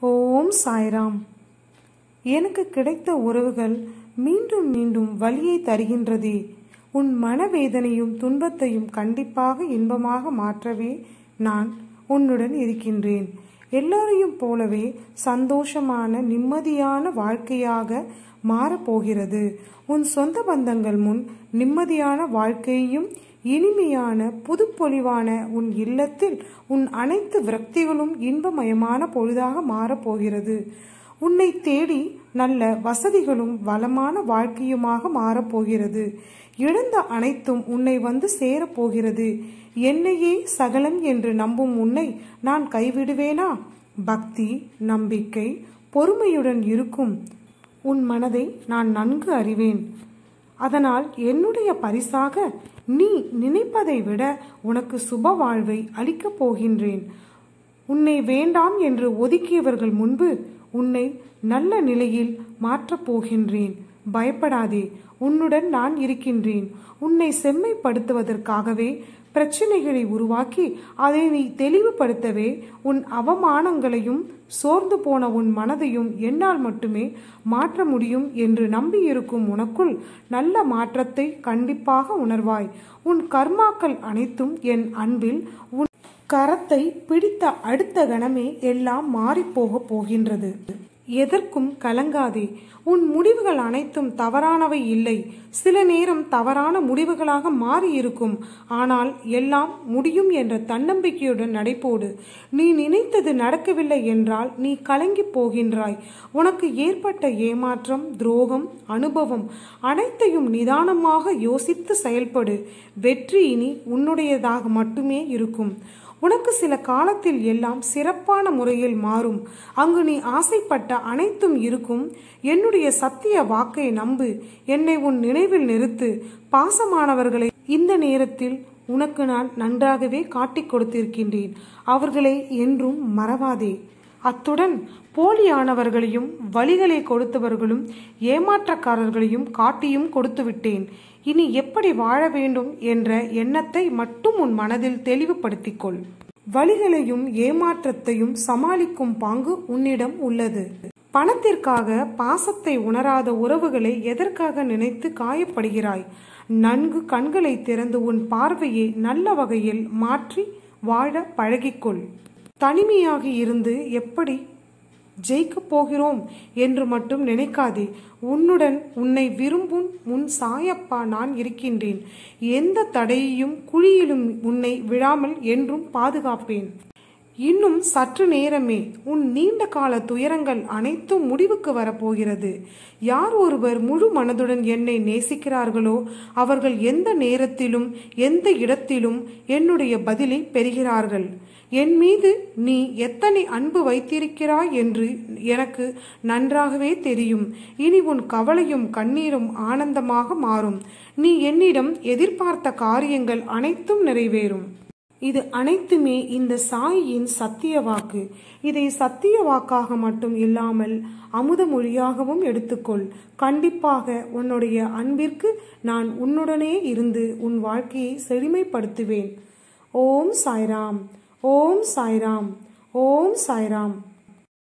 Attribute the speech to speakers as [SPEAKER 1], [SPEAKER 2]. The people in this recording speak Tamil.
[SPEAKER 1] ஓம் சாய்ராம். எனக்கு கிடைத்த உறவுகள் மீண்டும் மீண்டும் வலியை தருகின்றதே. உன் மனவேதனையும் துன்பத்தையும் கண்டிப்பாக இன்பமாக மாற்றவே நான் உன்னுடன் இருக்கின்றேன். எல்லோரையும் போலவே சந்தோஷமான நிம்மதியான வாழ்க்கையாக மாறப்போகிறது. உன் சொந்த பந்தங்கள் முன் நிம்மதியான வாழ்க்கையும் இனிமையான புதுப்பொலிவான உன் இல்லத்தில் உன் அனைத்து விரக்திகளும் இன்பமயமான பொழுதாக மாறப்போகிறது. உன்னை தேடி நல்ல வசதிகளும் வளமான வாழ்க்கையுமாக மாறப்போகிறது. இழந்த அனைத்தும் உன்னை வந்து சேரப்போகிறது. என்னையே சகலம் என்று நம்பும் உன்னை நான் கைவிடுவேனா? பக்தி, நம்பிக்கை, பொறுமையுடன் இருக்கும் உன் மனதை நான் நன்கு அறிவேன். அதனால் என்னுடைய பரிசாக நீ நினைப்பதை விட உனக்கு சுப வாழ்வை அளிக்கப் போகின்றேன். உன்னை வேண்டாம் என்று ஒதுக்கியவர்கள் முன்பு உன்னை நல்ல நிலையில் மாற்றப் போகின்றேன். பயப்படாதே, உன்னுடன் நான் இருக்கின்றேன். உன்னை செம்மைப்படுத்துவதற்காகவே பிரச்சனைகளை உருவாக்கி அதை நீ தெளிவுபடுத்தவே உன் அவமானங்களையும் சோர்ந்து போன உன் மனதையும் என்னால் மட்டுமே மாற்ற முடியும் என்று நம்பியிருக்கும் உனக்குள் நல்ல மாற்றத்தை கண்டிப்பாக உணர்வாய். உன் கர்மாக்கள் அனைத்தும் என் அன்பில் உன் கரத்தை பிடித்த அடுத்த கணமே எல்லாம் மாறிப்போக போகின்றது. எதற்கும் கலங்காதே. உன் முடிவுகள் அனைத்தும் தவறானவை இல்லை. சில நேரம் தவறான முடிவுகளாக மாறி இருக்கும். ஆனால் எல்லாம் முடியும் என்ற தன்னம்பிக்கையுடன் நடைபோடு. நீ நினைத்தது நடக்கவில்லை என்றால் நீ கலங்கி போகின்றாய். உனக்கு ஏற்பட்ட ஏமாற்றம், துரோகம், அனுபவம் அனைத்தையும் நிதானமாக யோசித்து செயல்படு. வெற்றி இனி உன்னுடையதாக மட்டுமே இருக்கும். உனக்கு சில காலத்தில் எல்லாம் சிறப்பான முறையில் மாறும். அங்கு நீ ஆசைப்பட்ட அனைத்தும் இருக்கும். என்னுடைய சத்திய வாக்கை நம்பு. என்னை உன் நினைவில் நிறுத்து. பாசமானவர்களை இந்த நேரத்தில் உனக்கு நான் நன்றாகவே காட்டிக் கொடுத்திருக்கின்றேன். அவர்களை என்றும் மறவாதே. அத்துடன் போலியானவர்களையும் வழிகளை கொடுத்தவர்களும் ஏமாற்றக்காரர்களையும் காட்டியும் கொடுத்து விட்டேன். இனி எப்படி வாழ வேண்டும் என்ற எண்ணத்தை மட்டும் உன் மனதில் தெளிவுபடுத்திக்கொள். வழிகளையும் ஏமாற்றத்தையும் சமாளிக்கும் பாங்கு உன்னிடம் உள்ளது. பணத்திற்காக பாசத்தை உணராத உறவுகளை எதற்காக நினைத்து காயப்படுகிறாய்? நன்கு கண்களை திறந்து உன் பார்வையை நல்ல வகையில் மாற்றி வாழ பழகிக்கொள். தனிமையாக இருந்து எப்படி ஜெயிக்கப் போகிறோம் என்று மட்டும் நினைக்காதே. உன்னுடன் உன்னை விரும்பும் உன் சாயப்பா நான் இருக்கின்றேன். எந்த தடையையும் குழியிலும் உன்னை விழாமல் என்றும் பாதுகாப்பேன். இன்னும் சற்று நேரமே உன் நீண்ட கால துயரங்கள் அனைத்தும் முடிவுக்கு வரப்போகிறது. யார் ஒருவர் முழு மனதுடன் என்னை நேசிக்கிறார்களோ அவர்கள் எந்த நேரத்திலும் எந்த இடத்திலும் என்னுடைய பதிலை பெறுகிறார்கள். என் மீது நீ எத்தனை அன்பு வைத்திருக்கிறாய் என்று எனக்கு நன்றாகவே தெரியும். இனி உன் கவலையும் கண்ணீரும் ஆனந்தமாக மாறும். நீ என்னிடம் எதிர்பார்த்த காரியங்கள் அனைத்தும் நிறைவேறும். இது அனைத்துமே இந்த சாயின் சத்திய வாக்கு. இதை சத்திய வாக்காக மட்டும் இல்லாமல் அமுத மொழியாகவும் எடுத்துக்கொள். கண்டிப்பாக உன்னுடைய அன்பிற்கு நான் உன்னுடனே இருந்து உன் வாழ்க்கையை செழுமைப்படுத்துவேன். ஓம் சாய்ராம். ஓம் சாய்ராம். ஓம் சாய்ராம்.